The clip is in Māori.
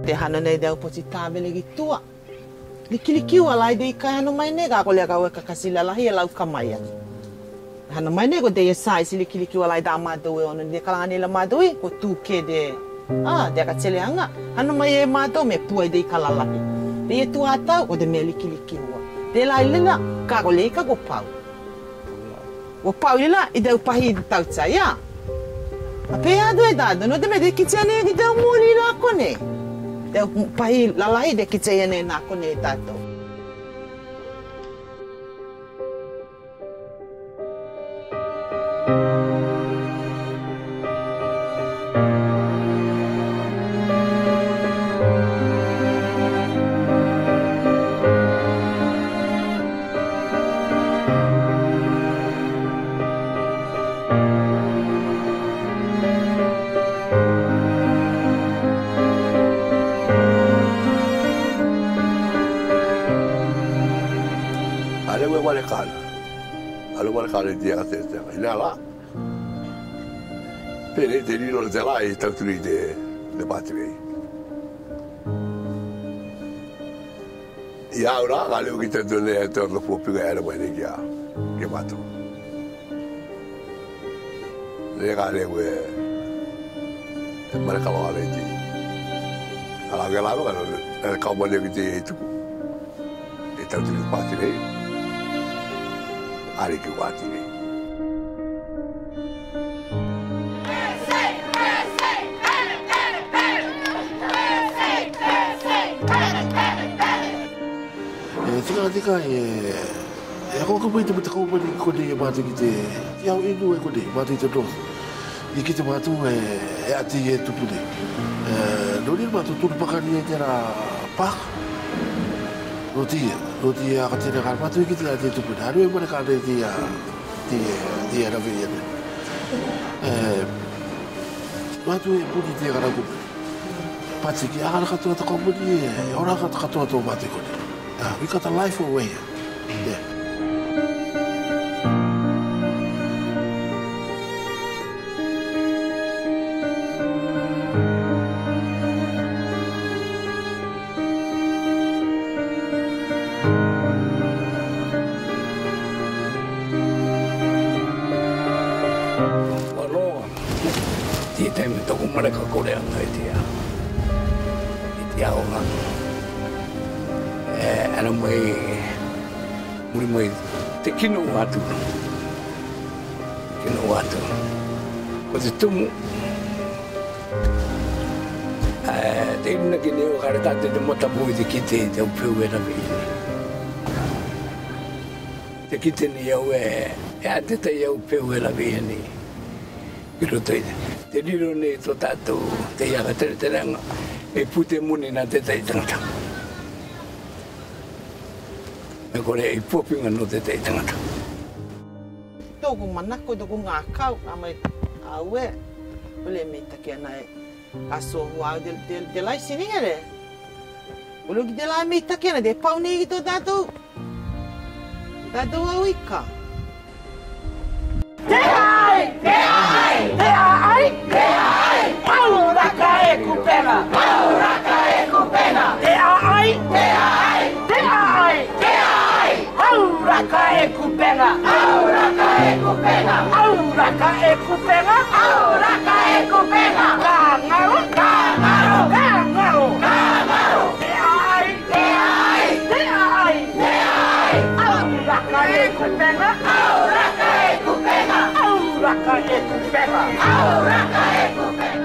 te hana nei deu poti tāwele ki tua. Liki ua lai dei kai hana mai ne, ka ko lea ka ue ka kasila lahi e lau kamaia. Hana mai ne ko dei e sai si liki ua lai da mātou e ono, de kalani la mātou e, ko tūke de, de ka tele anga. Hana mai e mātou me pua dei kalalahi. Dei e tua atau, o de me liki ua. De lai lila, ka ko lea ka ko pau. O pau lila, i deu pahi tau tsa, ia. A pe ado e dado, no de me de kitea ne ki deu mōri la kone. Deu pahi lalahi de kitea ne na kone e tatou. Dia te ina la. Pere te riro te la e tauturi de bateri. Ia ora ga leo ki te tone e te orlo pōpinga era wene kia ke mato. Le ga leo e marekalo ale ti. Ala ga lava ga e kauma leo ki te e tuku. E tauturi de bateri. Ari ki wati ni. Tika e ako ko pwede ko pwede ko de mate ki te ya inu e ko de mate te dos i ki te matu e ati e tu pude no ni matu tu pakani e tera pa roti a ka te ka matu ki te ati tu pude haru e mara ka de ti era via matu e pudi te ka ku pati ki ara ka tu ta ko pudi ora ka tu mate ko we got a life away. Yeah. Bueno, ti te me tocó una que corea no idea. Idea ona. Ana mai muri mai te kino atu ko te tumu te ina ki neo kare tate te mota pui te kite te upeu e na vini te kite ni au e ate te iau upeu e na vini kiro te riro ne to tatou te iaga tere teranga e pute muni na te taitangata me kore i pōpinga no te tei tangata. Tōku manako, tōku ngā kau, amai aue, ole me take ana e aso hua de lai sininga re. Ulu ki de lai me take ana, de pau nei ki tō tātou. Tātou au ika. Te ai! Te ai! Te ai! Te ai! Pau raka e kupena! Pau raka e kupena! Te ai! Te ai! Te ai! Te ai! Auraka e kupena! Auraka e kupena! Auraka e kupena! Auraka e kupena! Kangaro! Kangaro! Kangaro! Kangaro! Te ai! Te ai! Te ai! Te ai! Auraka e kupena! Auraka e kupena! Auraka e kupena! Auraka e kupena!